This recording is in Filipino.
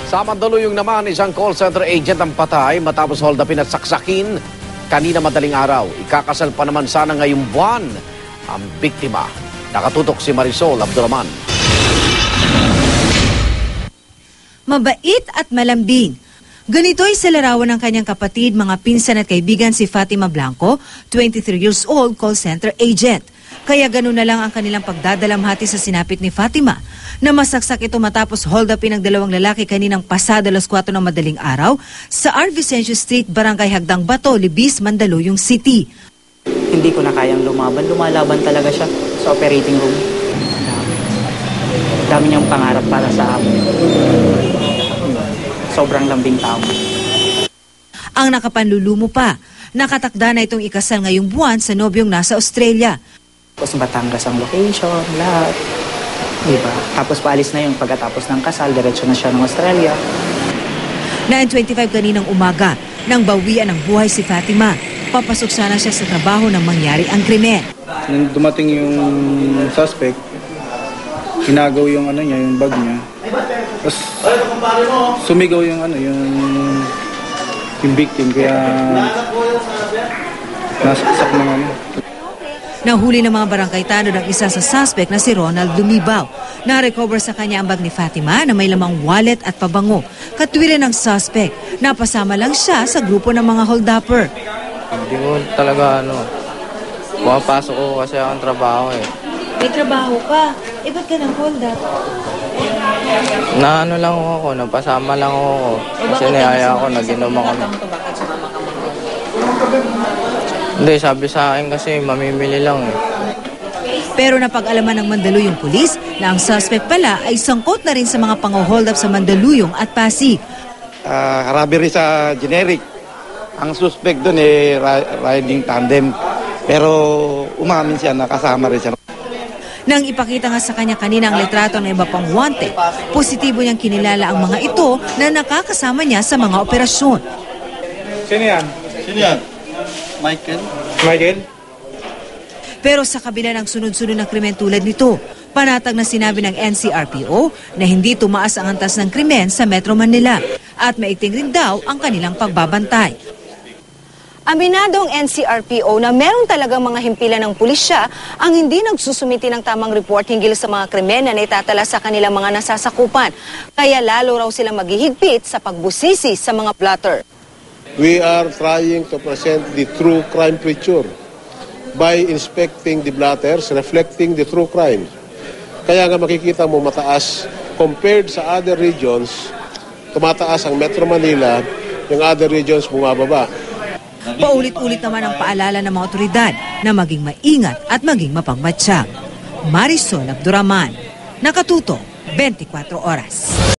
Sa Mandaluyong naman, isang call center agent ang patay matapos hold upin at saksakin kanina madaling araw. Ikakasal pa naman sana ngayong buwan ang biktima. Nakatutok si Marisol Abduraman. Mabait at malambing. Ganito'y sa larawan ng kanyang kapatid, mga pinsan at kaibigan si Fatima Blanco, 23 years old, call center agent. Kaya ganun na lang ang kanilang pagdadalamhati sa sinapit ni Fatima na masaksak ito matapos hold upin ng dalawang lalaki kaninang pasado alas 4 ng madaling araw sa R. Vicencio Street, Barangay Hagdang Bato, Libis, Mandaluyong City. Hindi ko na kayang lumaban. Lumalaban talaga siya sa operating room. Dami niyang pangarap para sa amin. Sobrang lambing tao. Ang nakapanlulumo pa, nakatakda na itong ikasal ngayong buwan sa nobyong nasa Australia. Tapos Batangas ang location, lahat. Diba? Tapos paalis na yung pagkatapos ng kasal, diretso na siya ng Australia. 9:25 kaninang umaga, nang bawian ng buhay si Fatima. Papasok sana siya sa trabaho nang mangyari ang krimen. Nung dumating yung suspect, hinagaw yung yung bag niya. Tapos sumigaw yung yung victim, kaya nasaksak ng Nahuli ng mga barangay tanod ang isa sa suspect na si Ronald Lumibaw. Na-recover sa kanya ang bag ni Fatima na may lamang wallet at pabango. Katwiran ng suspect, napasama lang siya sa grupo ng mga hold-upper. Hindi ko talaga pumapasok ko kasi akong trabaho eh. May trabaho ka? Ba't ka ng hold-up? Lang ako, napasama lang ako. Kasi niyaya ako, nag-inom ako. Hindi, sabi sa akin kasi mamimili lang eh. Pero napag-alaman ng Mandaluyong pulis na ang suspect pala ay sangkot na rin sa mga pang-hold up sa Mandaluyong at Pasig. Robbery sa generic. Ang suspect doon riding tandem. Pero umamin siya, nakasama rin siya. Nang ipakita nga sa kanya kanina ang litrato ng iba pang wanted, positibo niyang kinilala ang mga ito na nakakasama niya sa mga operasyon. Sino yan? Michael? Pero sa kabila ng sunod-sunod na krimen tulad nito, panatag na sinabi ng NCRPO na hindi tumaas ang antas ng krimen sa Metro Manila at maigting rin daw ang kanilang pagbabantay. Aminado ang NCRPO na meron talagang mga himpilan ng pulisya ang hindi nagsusumiti ng tamang report hinggil sa mga krimen na naitatala sa kanilang mga nasasakupan. Kaya lalo raw silang maghihigpit sa pagbusisi sa mga plotter. We are trying to present the true crime picture by inspecting the blotters, reflecting the true crime. Kaya nga makikita mo mataas compared sa other regions, tumataas ang Metro Manila, yung other regions bumababa. Paulit-ulit naman ang paalala ng mga otoridad na maging maingat at maging mapagmatsyag. Marisol Abduraman, Nakatuto, 24 Oras.